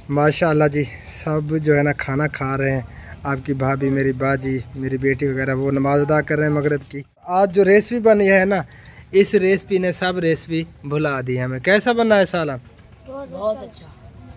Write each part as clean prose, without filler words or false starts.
माशाअल्लाह जी, सब जो है ना खाना खा रहे हैं। आपकी भाभी, मेरी बाजी, मेरी बेटी वगैरह वो नमाज अदा कर रहे हैं मगरिब की। आज जो रेसिपी बनी है ना, इस रेसिपी ने सब रेसिपी भुला दी हमें। कैसा बना है सालन? बहुत अच्छा।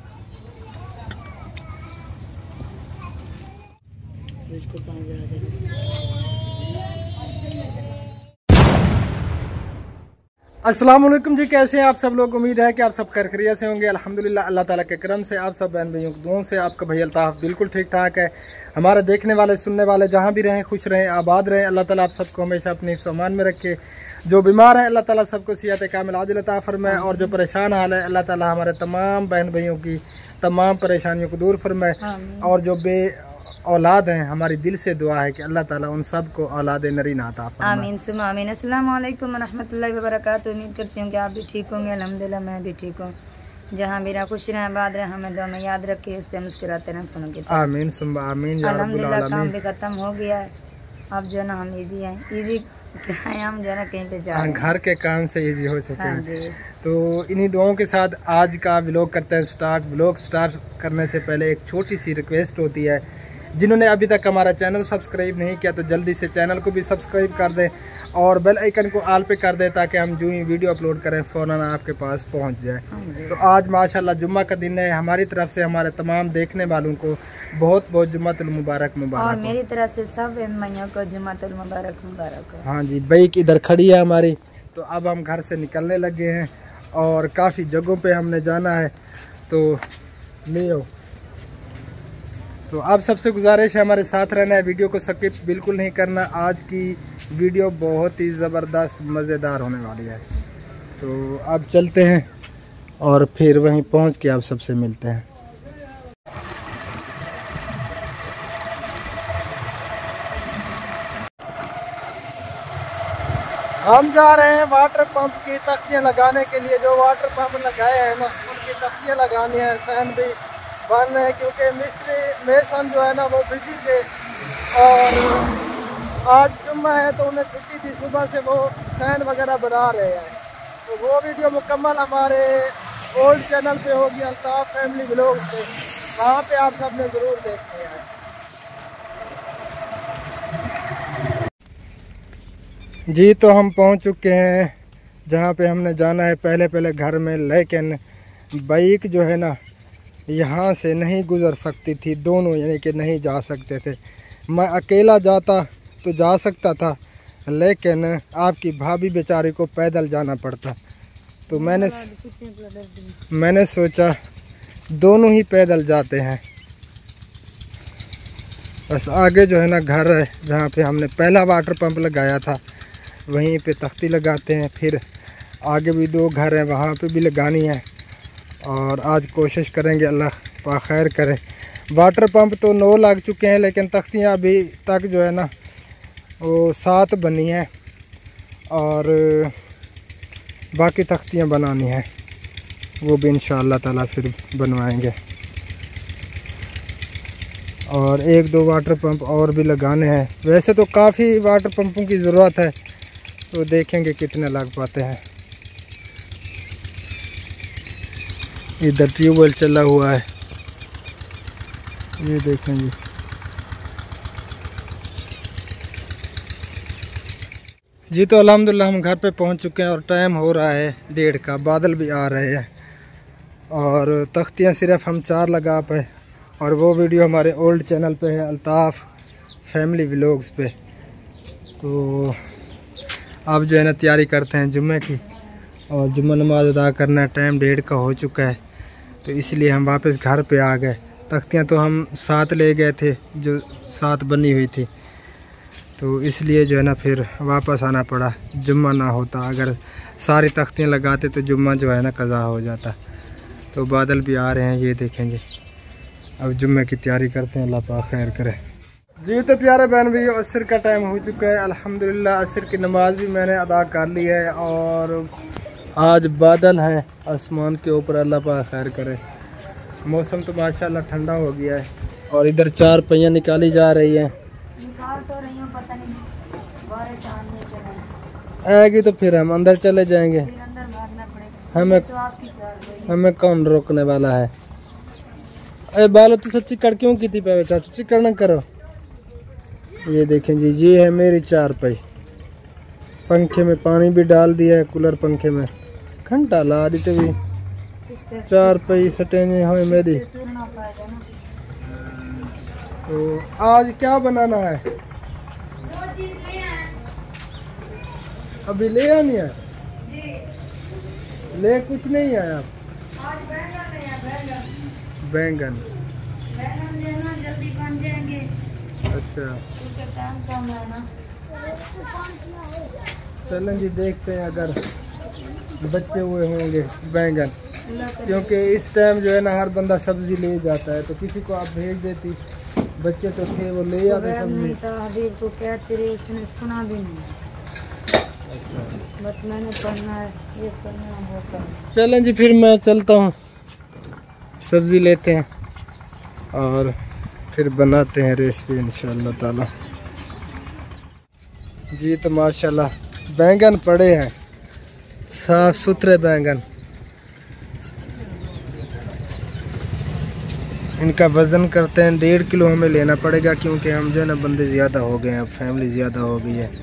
अस्सलाम वालेकुम जी, कैसे हैं आप सब लोग? उम्मीद है कि आप सब खैरियत से होंगे। अल्हम्दुलिल्लाह, अल्लाह ताला के करम से आप सब बहन भाइयों की दुआओं से आपका भाई अल्ताफ बिल्कुल ठीक ठाक है। हमारे देखने वाले सुनने वाले जहाँ भी रहें, खुश रहें, आबाद रहें। अल्लाह ताला आप सबको हमेशा अपने सामान में रखे। जो बीमार है अल्लाह ताला सबको सेहत कामिल आजिल अता फरमाए, और जो परेशान हाल है अल्लाह ताला हमारे तमाम बहन भाइयों की तमाम परेशानियों को दूर फरमाए। और जो बे औलाद हैं, हमारी दिल से दुआ है कि अल्लाह ताला उन सब को औलाद नरीन अता फरमाए। आमीन सुम आमीन। अस्सलाम वालेकुम रहमतुल्लाहि व बरकातहू। उम्मीद करती हूँ कि आप भी ठीक होंगे। अल्हम्दुलिल्लाह मैं भी ठीक हूँ। जहाँ मेरा खुश रहें, आबाद रहें, हमें दुआ में याद रखे, इस तरह मुस्कुराते रहें फोनों की। आमीन सुम आमीन। अल्हम्दुलिल्लाह काम भी खत्म हो गया है। अब जो है ना हम इजी हैं, इजी क्या है, हम जो है ना कहीं पे जा रहे हैं। घर के काम से इजी हो चुके हाँ हैं। जी। तो इन्हीं दुआओं के साथ आज का व्लॉग करते हैं स्टार्ट। व्लॉग स्टार्ट करने से पहले एक छोटी सी रिक्वेस्ट होती है, जिन्होंने अभी तक हमारा चैनल सब्सक्राइब नहीं किया तो जल्दी से चैनल को भी सब्सक्राइब कर दें और बेल आइकन को ऑल पे कर दें, ताकि हम जो ही वीडियो अपलोड करें फ़ौरन आपके पास पहुंच जाए। तो आज माशाल्लाह जुम्मा का दिन है। हमारी तरफ से हमारे तमाम देखने वालों को बहुत बहुत जुम्मतुल मुबारक मुबारक। और मेरी तरफ से सब भाइयों को जुम्मतुल मुबारक मुबारक हो। हाँ जी, बाइक इधर खड़ी है हमारी। तो अब हम घर से निकलने लगे हैं और काफ़ी जगहों पे हमने जाना है। तो ले आओ। तो आप सबसे गुजारिश है हमारे साथ रहना है, वीडियो को स्किप बिल्कुल नहीं करना। आज की वीडियो बहुत ही ज़बरदस्त मज़ेदार होने वाली है। तो अब चलते हैं और फिर वहीं पहुंच के आप सबसे मिलते हैं। हम जा रहे हैं वाटर पंप की तख्तियाँ लगाने के लिए। जो वाटर पंप लगाए हैं ना, उनकी तख्तियाँ लगानी है। सहन भी बन रहे हैं क्योंकि मिस्त्री मेसन जो है ना वो बिजी थे और आज जुम्मा है तो उन्हें छुट्टी थी। सुबह से वो सहन वगैरह बना रहे हैं। तो वो वीडियो मुकम्मल हमारे ओल्ड चैनल पे होगी, अल्ताफ फैमिली व्लॉग पे। वहाँ पे आप सब ने ज़रूर देखते हैं। जी, तो हम पहुँच चुके हैं जहाँ पे हमने जाना है। पहले घर में, लेकिन बाइक जो है ना यहाँ से नहीं गुज़र सकती थी दोनों, यानी कि नहीं जा सकते थे। मैं अकेला जाता तो जा सकता था, लेकिन आपकी भाभी बेचारी को पैदल जाना पड़ता। तो मैंने सोचा दोनों ही पैदल जाते हैं। बस आगे जो है ना घर है जहाँ पे हमने पहला वाटर पंप लगाया था, वहीं पे तख्ती लगाते हैं। फिर आगे भी 2 घर हैं, वहाँ पे भी लगानी है। और आज कोशिश करेंगे, अल्लाह पाक खैर करे। वाटर पंप तो 9 लग चुके हैं, लेकिन तख्तियाँ अभी तक जो है ना वो 7 बनी हैं और बाकी तख्तियाँ बनानी हैं, वो भी इंशाअल्लाह ताला फिर बनवाएंगे। और 1-2 वाटर पंप और भी लगाने हैं। वैसे तो काफ़ी वाटर पंपों की ज़रूरत है, तो देखेंगे कितने लग पाते हैं। इधर ट्यूबवेल चला हुआ है, ये देखेंगे। जी, तो अल्हम्दुलिल्लाह हम घर पे पहुंच चुके हैं और टाइम हो रहा है 1:30 का। बादल भी आ रहे हैं और तख्तियां सिर्फ हम 4 लगा पाए, और वो वीडियो हमारे ओल्ड चैनल पे है, अल्ताफ फैमिली व्लॉग्स पे। तो अब जो है ना तैयारी करते हैं जुम्मे की, और जुम्मा नमाज अदा करना है। टाइम 1:30 का हो चुका है, तो इसलिए हम वापस घर पे आ गए। तख्तियाँ तो हम 7 ले गए थे, जो 7 बनी हुई थी, तो इसलिए जो है ना फिर वापस आना पड़ा। जुम्मा ना होता, अगर सारी तख्तियाँ लगाते तो जुम्मा जो है ना कज़ा हो जाता। तो बादल भी आ रहे हैं, ये देखेंगे। अब जुम्मे की तैयारी करते हैं, अल्लाह पाक खैर करे। जी, तो प्यारे बहन भैया, असर का टाइम हो चुका है। अल्हम्दुलिल्लाह असर की नमाज भी मैंने अदा कर ली है और आज बादल है आसमान के ऊपर, अल्लाह पाक खैर करे। मौसम तो माशाल्लाह ठंडा हो गया है और इधर 4 पहियाँ निकाली जा रही हैं। निकाल तो रही हूँ, पता नहीं बारिश आने के नहीं आएगी तो फिर हम अंदर चले जाएंगे। फिर अंदर भागना पड़ेगा। हमें तो आपकी चाल रही है। हमें कौन रोकने वाला है। ए बाल तो सच्ची कड़कियों की थी पे चाचू चिकन न करो। ये देखें जी, ये है मेरी चारपाई। पंखे में पानी भी डाल दिया है, कूलर पंखे में घंटा ला दी तो भी चारपाई सटेने हुए मेरी। तो आज क्या बनाना है? अभी ले आनी है? ले कुछ नहीं है आप? बैंगन जल्दी बन जाएंगे। अच्छा टाइम कम है ना। चलें जी, देखते हैं अगर बच्चे हुए होंगे बैंगन, क्योंकि इस टाइम जो है ना हर बंदा सब्जी ले जाता है, तो किसी को आप भेज देती, बच्चे तो थे वो ले आते नहीं तो हबीब को कहते रहे, उसने सुना भी नहीं। अच्छा। बस मैंने पढ़ना है, ये करना है, वो करना। चलें जी, फिर मैं चलता हूँ, सब्जी लेते हैं और फिर बनाते हैं रेसिपी इंशाअल्लाह ताला। जी तो माशाल्लाह बैंगन पड़े हैं, साफ सुथरे बैंगन। इनका वज़न करते हैं, 1.5 किलो हमें लेना पड़ेगा, क्योंकि हम जो है ना बंदे ज़्यादा हो गए हैं, अब फैमिली ज़्यादा हो गई है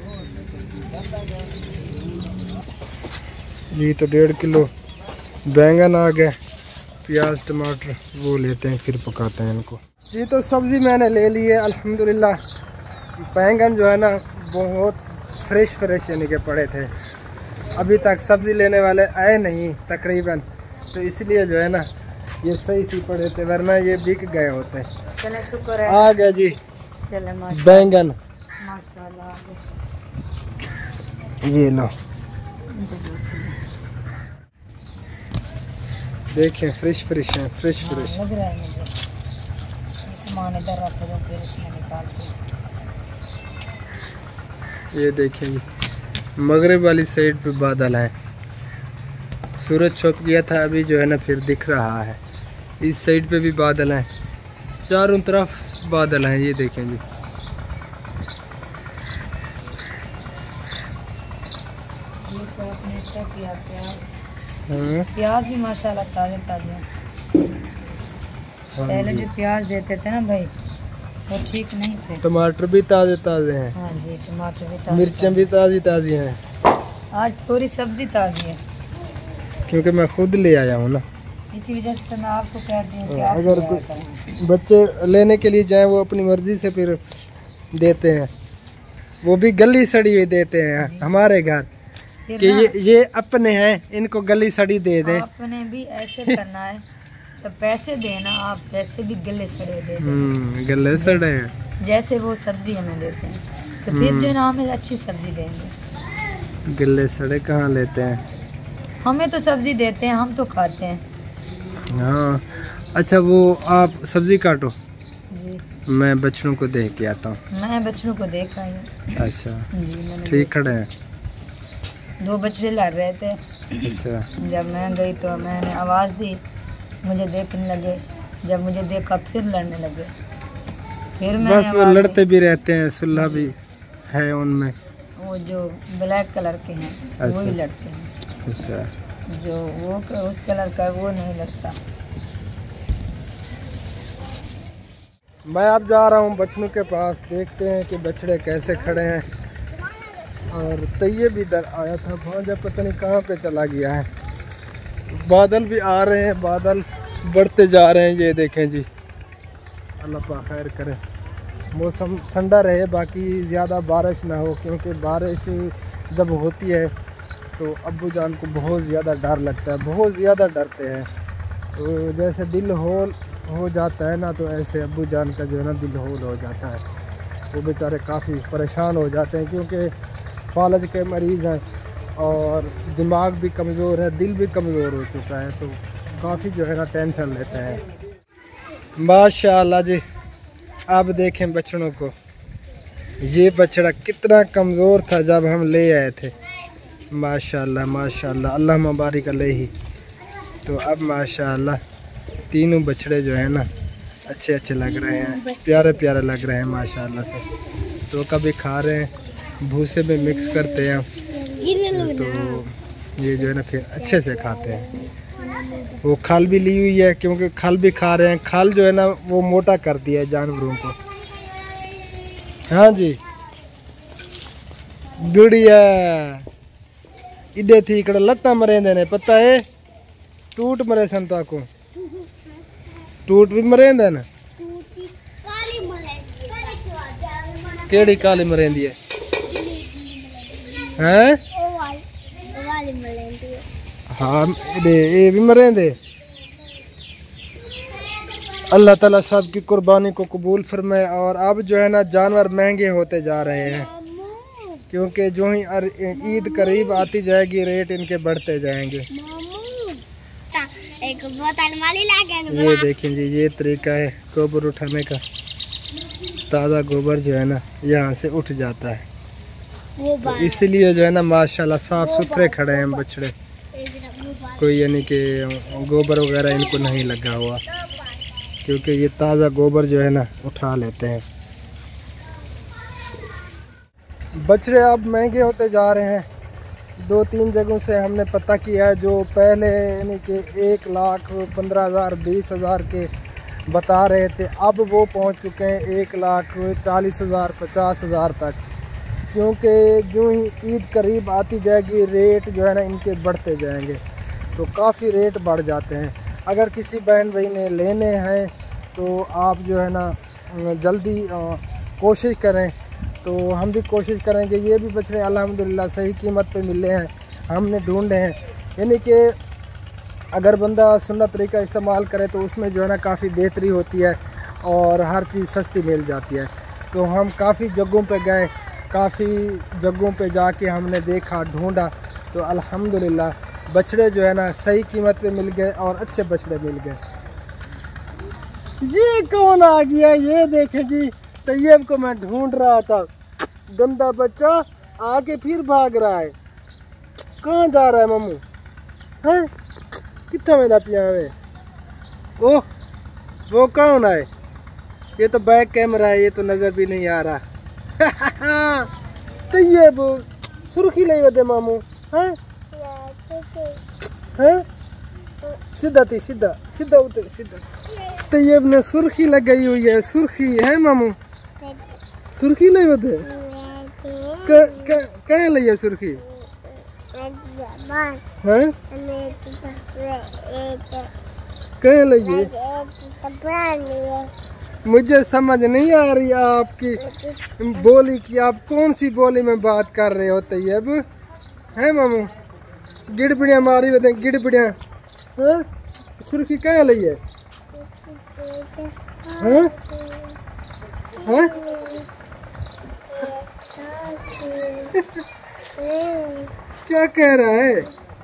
जी। तो 1.5 किलो बैंगन आ गए, प्याज टमाटर वो लेते हैं, फिर पकाते हैं इनको जी। तो सब्ज़ी मैंने ले ली है अल्हम्दुलिल्लाह। बैंगन जो है ना बहुत फ्रेश यानी के पड़े थे, अभी तक सब्ज़ी लेने वाले आए नहीं तकरीबन, तो इसलिए जो है ना ये सही सी पड़े थे, वरना ये बिक गए होते। चले शुक्र है आ गया जी चले बैंगन, माशाल्लाह। ये लो देखें, फ्रेश हैं, फ्रेश लग रहा है मुझे। सामान इधर रख दो, फिर इसमें निकाल के। ये देखें जी, मगरिब वाली साइड पे बादल हैं, सूरज छुप गया था, अभी जो है ना फिर दिख रहा है। इस साइड पे भी बादल हैं, चारों तरफ बादल हैं, ये देखें जी। प्याज भी माशाल्लाह ताज़े ताज़े। पहले जो प्याज देते थे ना भाई, वो ठीक नहीं थे। टमाटर भी ताज़े ताज़े हैं। हाँ जी, टमाटर भी ताज़े, मिर्चें भी ताज़ी ताज़ी हैं। आज पूरी सब्जी ताज़ी है, क्योंकि मैं खुद ले आया हूँ ना, इसी वजह से मैं आपको कहती हूँ कि आप अगर ले आया करें। बच्चे लेने के लिए जाएं, वो अपनी मर्जी से फिर देते हैं, वो भी गली सड़ी हुई देते हैं हमारे घर कि ये अपने हैं, इनको गली सड़ी दे दें। आपने भी ऐसे करना है, जब पैसे देना आप पैसे भी गले सड़े दे दें। गले सड़े हैं, जैसे वो सब्जी हमें देते हैं, तो फिर जो ना हमें अच्छी सब्जी देंगे। गले सड़े कहाँ लेते हैं? हमें तो सब्जी देते हैं, हम तो खाते हैं। हाँ अच्छा, वो आप सब्जी काटो, जी मैं बच्चों को देख के आता हूँ। मैं बच्चों को देखा है। अच्छा जी, ठीक खड़े हैं। 2 बछड़े लड़ रहे थे। अच्छा, जब मैं गई तो मैंने आवाज़ दी, मुझे देखने लगे, जब मुझे देखा फिर लड़ने लगे। फिर मैं बस वो लड़ते भी रहते हैं, सुलह भी है उनमें। वो जो ब्लैक कलर के हैं अच्छा। वही लड़ते हैं। अच्छा, जो वो उस कलर का वो नहीं लड़ता। मैं अब जा रहा हूँ बछड़ों के पास, देखते हैं कि बछड़े कैसे खड़े हैं। और तैयब इधर आया था, भांजा पता नहीं कहाँ पे चला गया है। बादल भी आ रहे हैं, बादल बढ़ते जा रहे हैं, ये देखें जी। अल्लाह पाक खैर करे, मौसम ठंडा रहे, बाकी ज़्यादा बारिश ना हो, क्योंकि बारिश जब होती है तो अब्बू जान को बहुत ज़्यादा डर लगता है, बहुत ज़्यादा डरते हैं। तो जैसे दिल होल हो जाता है ना, तो ऐसे अब्बू जान का जो है ना दिल होल हो जाता है। वो बेचारे काफ़ी परेशान हो जाते हैं, क्योंकि फालज के मरीज़ हैं और दिमाग भी कमज़ोर है, दिल भी कमज़ोर हो चुका है, तो काफ़ी जो है ना टेंशन लेते हैं। माशाअल्लाह जी, अब देखें बछड़ों को, ये बछड़ा कितना कमज़ोर था जब हम ले आए थे। माशाअल्लाह माशाअल्लाह, अल्लाह मुबारक अलैहि। तो अब माशाअल्लाह तीनों बछड़े जो है ना अच्छे लग रहे हैं, प्यारे लग रहे हैं माशाअल्लाह से। तो कभी खा रहे हैं, भूसे में मिक्स करते हैं, तो ये जो है ना फिर अच्छे से खाते हैं। वो खल भी ली हुई है क्योंकि खल भी खा रहे हैं। खल जो है ना वो मोटा कर दिया है जानवरों को। हाँ जी गुड़िया इडे थी इकड़ लत्ता मरेंदे ने पता है टूट मरे संता को टूट भी मरेंदे ने केड़ी काली मरेंदी है हैं? हाँ ये भी मरेंदे। अल्लाह ताला सब की कुर्बानी को कबूल फरमाए। और अब जो है ना जानवर महंगे होते जा रहे हैं क्योंकि जो ही ईद करीब आती जाएगी रेट इनके बढ़ते जाएंगे। ये देखें जी ये तरीका है गोबर उठाने का। ताज़ा गोबर जो है ना यहाँ से उठ जाता है तो इसलिए जो है ना माशाल्लाह साफ सुथरे खड़े हैं बछड़े। कोई यानी कि गोबर वगैरह इनको नहीं लगा हुआ क्योंकि ये ताज़ा गोबर जो है ना उठा लेते हैं। बछड़े अब महंगे होते जा रहे हैं। 2-3 जगहों से हमने पता किया है जो पहले यानी कि 1,15,000 20,000 के बता रहे थे अब वो पहुंच चुके हैं 1,40,000 50,000 तक क्योंकि जो ही ईद करीब आती जाएगी रेट जो है ना इनके बढ़ते जाएंगे तो काफ़ी रेट बढ़ जाते हैं। अगर किसी बहन भाई ने लेने हैं तो आप जो है ना जल्दी कोशिश करें। तो हम भी कोशिश करेंगे। ये भी बछड़े अल्हम्दुलिल्लाह सही कीमत पे मिले हैं हमने ढूंढे हैं। यानी कि अगर बंदा सुन्नत तरीका इस्तेमाल करे तो उसमें जो है ना काफ़ी बेहतरी होती है और हर चीज़ सस्ती मिल जाती है। तो हम काफ़ी जगहों पे गए काफ़ी जगहों पे जाके हमने देखा ढूंढा तो अल्हम्दुलिल्लाह बछड़े जो है ना सही कीमत पे मिल गए और अच्छे बछड़े मिल गए। ये कौन आ गया ये देखे जी तैयब को मैं ढूंढ रहा था। गंदा बच्चा आके फिर भाग रहा है। कहाँ जा रहा है मम्मू हैं? कितना में पिया में ओह वो कौन है? ये तो बैक कैमरा है ये तो नजर भी नहीं आ रहा। तैयब सुर्खी ले दे मामू हैं? हैं? सीधा थी सीधा सीधा उतर सीधा। तैयब ने सुर्खी लगाई हुई है। सुर्खी है मामू सुर्खी ले दे क्या लिया सुर्खी हैं? क्या लिया? मुझे समझ नहीं आ रही आपकी बोली की आप कौन सी बोली में बात कर रहे हो तैयब है मामू? गिड़बिड़िया मारी बता गिड़बिड़िया सुर्खी क्या लिया है? हैं? क्या कह रहा है?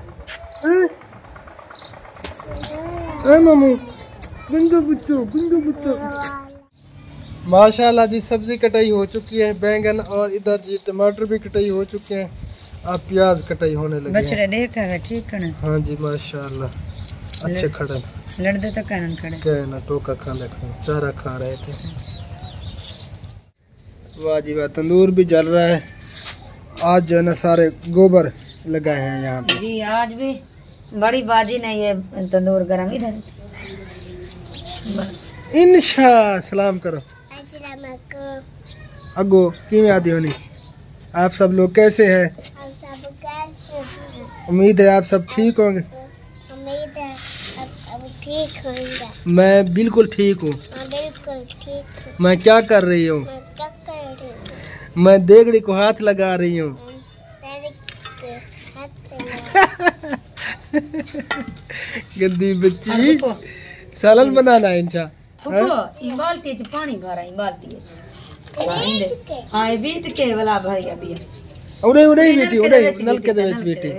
मामू बिंदु बुच्चू माशाल्लाह जी सब्जी कटाई हो चुकी है। बैंगन और इधर जी टमाटर भी कटाई हो चुके हैं। अब प्याज कटाई होने लगी बछड़े देखा है ठीक है। हाँ जी माशाल्लाह अच्छे खड़े लड़ते तो कानन खड़े कहना टोका खाने चारा खा रहे थे। वाह जी वाह तंदूर भी जल रहा है। आज जो है ना सारे गोबर लगाए हैं यहाँ पे जी। आज भी बड़ी बाजी नहीं है तंदूर गरम इधर बस। इंशा सलाम करो अगो कि आदि होनी। आप सब लोग कैसे हैं? उम्मीद है आप सब ठीक होंगे। मैं बिल्कुल ठीक हूँ। मैं क्या कर रही हूँ? मैं देगड़ी को हाथ लगा रही हूँ। गंदी बच्ची सालन बनाना है इंशा। बाल्टी च पानी भरा बाल्टी हाँ बीत के वाला भरिया भी उड़े उड़े बेटी उड़े नलके दे बेटी।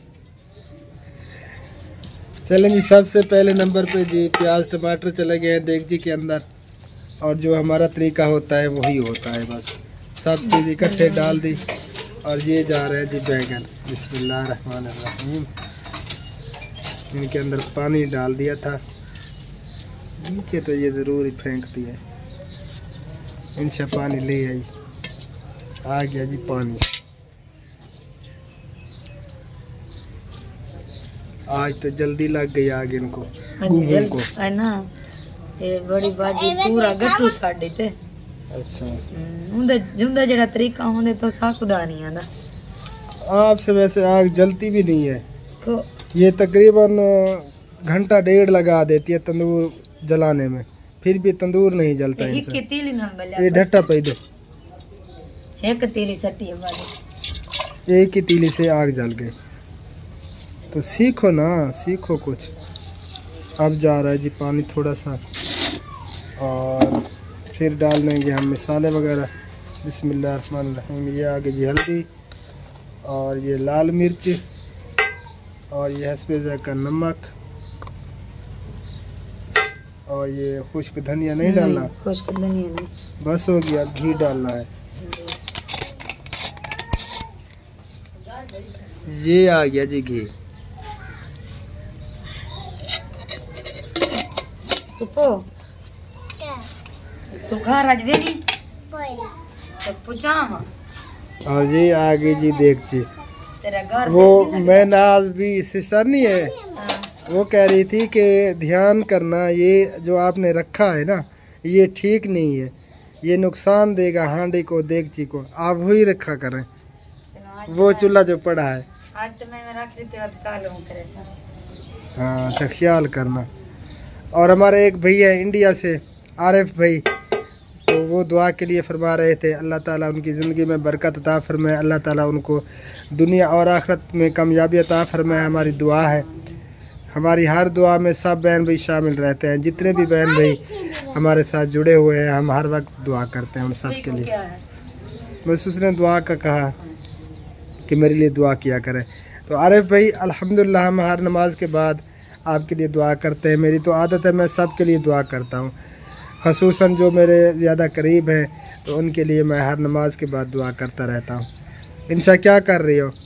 चलें जी सबसे पहले नंबर पे जी प्याज टमाटर चले गए हैं देगची के अंदर और जो हमारा तरीका होता है वही होता है बस सब चीज़ इकट्ठे डाल दी और ये जा रहे हैं जी बैंगन। बिस्मिल्लाहिर्रहमानिर्रहीम। इनके अंदर पानी डाल दिया था नीचे तो ये ज़रूर ही फेंकती है। इंशा पानी ले आई आ गया जी पानी। आज तो जल्दी लग गई आग इनको गूंगों को है ना। ये बड़ी बाजी पूरा गट्टू साडे ते। अच्छा जुंदा जड़ा तरीका होंदे तो साकुदा नहीं आंदा। आपसे वैसे आग जलती भी नहीं है तो ये तकरीबन घंटा डेढ़ लगा देती है तंदूर जलाने में, फिर भी तंदूर नहीं जलता इनसे। ये ढट्टा पे दे एक तीली सटी है वाली, एक ही तीली से आग जल गई। तो सीखो ना, सीखो कुछ। अब जा रहा है जी पानी थोड़ा सा और फिर डाल देंगे हम मसाले वगैरह। बिस्मिल्लाहिर्रहमानिर्रहीम। ये आगे जी हल्दी और ये लाल मिर्च और ये हस्बे ज़ायक़ा नमक और ये खुश्क धनिया नहीं डालना, खुश्क धनिया नहीं, बस हो गया। घी डालना है। ये आ गया जी घी। तू खा राजवेनी तो पूछा। और ये आ गई जी देगची। तेरा घर वो मैं नाज भी सिस्टर नहीं है, वो कह रही थी कि ध्यान करना ये जो आपने रखा है ना ये ठीक नहीं है, ये नुकसान देगा हांडी को देगची को, आप वही रखा करें। वो चूल्हा जो पड़ा है आज तो मैं रख देती हूँ काल हूँ तेरे साथ। हाँ अच्छा ख्याल करना। और हमारे एक भैया इंडिया से आरिफ भाई, तो वो दुआ के लिए फरमा रहे थे अल्लाह ताला उनकी ज़िंदगी में बरकत अता फरमाए, अल्लाह ताला उनको दुनिया और आखिरत में कामयाबी अता फरमाए। हमारी दुआ है, हमारी हर दुआ में सब बहन भाई शामिल रहते हैं। जितने भी बहन भाई हमारे साथ जुड़े हुए हैं हम हर वक्त दुआ करते हैं उन सब के लिए। बस उसने दुआ का कहा कि मेरे लिए दुआ किया करें। तो आरिफ भाई अल्हम्दुलिल्लाह हम हर नमाज के बाद आपके लिए दुआ करते हैं। मेरी तो आदत है मैं सब के लिए दुआ करता हूँ, ख़ुसूसन जो मेरे ज़्यादा करीब हैं तो उनके लिए मैं हर नमाज के बाद दुआ करता रहता हूँ। इंशा क्या कर रही हो?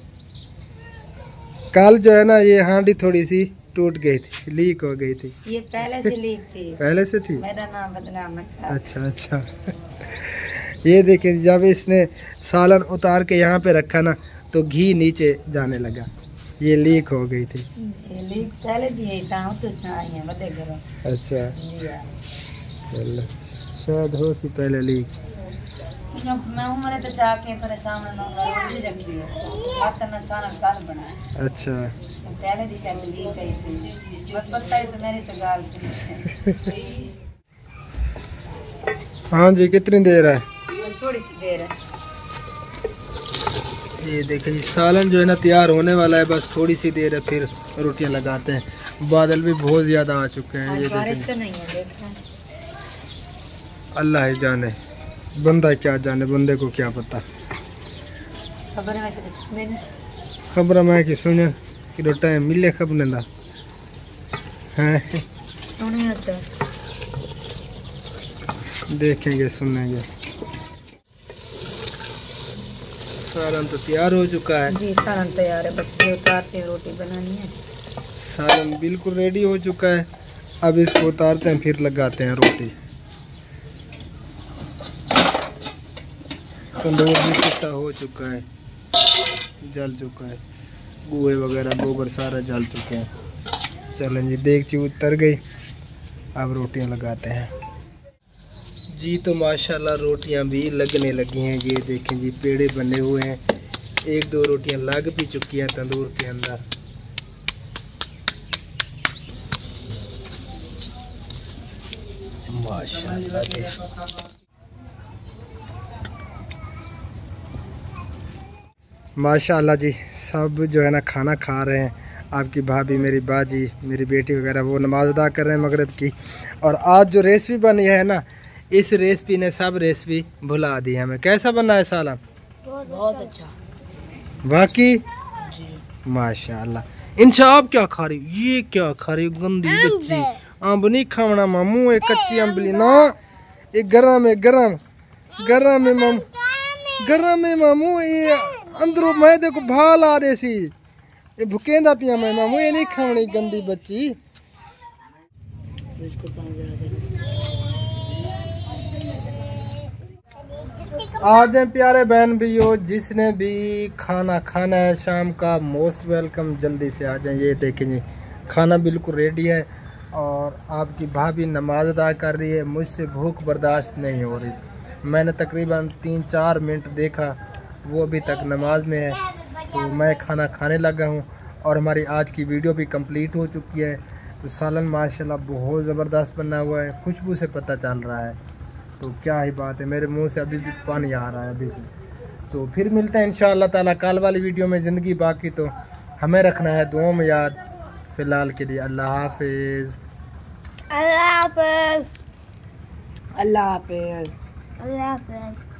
कल जो है ना ये हांडी थोड़ी सी टूट गई थी, लीक हो गई थी। ये पहले से लीक थी। पहले से थी? मेरा नाम बदनाम है। अच्छा अच्छा। ये देखिए जब इसने सालन उतार के यहाँ पे रखा ना तो घी नीचे जाने लगा, ये लीक हो गई थी। ये लीक पहले भी था तो चाहिए बड़े घरों। अच्छा चलो शायद हो सी पहले लीक। मैं उम्र तो चाह के पर सामने रोज ही रखी है बात मैं सारा काल बनाया। अच्छा पहले दिशा में लीक आई थी बस पता है तो मेरी तो गाल थी। हाँ जी कितनी देर है? बस थोड़ी सी देर है। ये देखें जी सालन जो है ना तैयार होने वाला है, बस थोड़ी सी देर है फिर रोटियां लगाते हैं। बादल भी बहुत ज़्यादा आ चुके हैं। ये बारिश तो नहीं है देखना, अल्लाह ही जाने, बंदा क्या जाने, बंदे को क्या पता। खबर मैं कि सुने कि टाइम मिले खबने दा हैं देखेंगे सुनेंगे। सालन तो तैयार हो चुका है जी, सालन तैयार है, बस ये उतारते हैं रोटी बनानी है। सालन बिल्कुल रेडी हो चुका है, अब इसको उतारते हैं फिर लगाते हैं रोटी। तंदूर भी कितना हो चुका है, जल चुका है, गोए वगैरह गोबर सारा जल चुके हैं। चलें जी देगची उतर गई, अब रोटियां लगाते हैं जी। तो माशाल्लाह रोटियां भी लगने लगी हैं। ये देखें जी पेड़े बने हुए हैं, एक दो रोटियां लग भी चुकी हैं तंदूर के अंदर। माशाल्लाह माशाल्लाह जी सब जो है ना खाना खा रहे हैं। आपकी भाभी, मेरी बाजी, मेरी बेटी वगैरह वो नमाज अदा कर रहे हैं मगरिब की। और आज जो रेसिपी बनी है ना, इस रेसिपी ने सब रेसिपी भुला दी हमें। कैसा बना है सालन? बहुत अच्छा वाकई जी माशाल्लाह। इंशा आप क्या खा रही? ये क्या खा रही गंदी बच्ची? अम्ब नहीं खावना मामू, एक कच्ची अम्बली ना, एक गरम है गरम गरम है मामू, गरम है मामू। ये अंदरों मैदे को भाल आ रही सी, ये भुकेंदा पिया मैं मामू, ये नहीं खावनी गंदी बच्ची। आ जाए प्यारे बहन भैया, जिसने भी खाना खाना है शाम का मोस्ट वेलकम, जल्दी से आ जाए। ये देखें जी खाना बिल्कुल रेडी है और आपकी भाभी नमाज अदा कर रही है। मुझसे भूख बर्दाश्त नहीं हो रही। मैंने तकरीबन 3-4 मिनट देखा, वो अभी तक नमाज में है, तो मैं खाना खाने लगा हूँ। और हमारी आज की वीडियो भी कंप्लीट हो चुकी है। तो सालन माशाल्लाह बहुत ज़बरदस्त बना हुआ है, खुशबू से पता चल रहा है। तो क्या ही बात है, मेरे मुंह से अभी भी पानी आ रहा है अभी से। तो फिर मिलते हैं इंशाअल्लाह ताला कल वाली वीडियो में। ज़िंदगी बाकी तो हमें रखना है दुआ में याद। फ़िलहाल के लिए अल्लाह हाफिज़। अल्लाह हाफिज़। अल्लाह हाफिज़। अल्लाह हाफिज़।